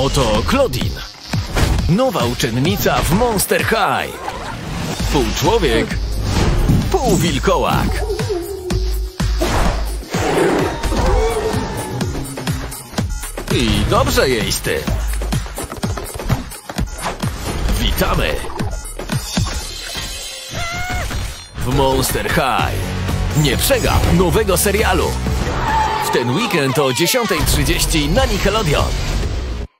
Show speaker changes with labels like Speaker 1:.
Speaker 1: Oto Clawdeen, nowa uczennica w Monster High. Pół człowiek, pół wilkołak. I dobrze jej z tym. Witamy w Monster High. Nie przegap nowego serialu w ten weekend o 10:30 na Nickelodeon.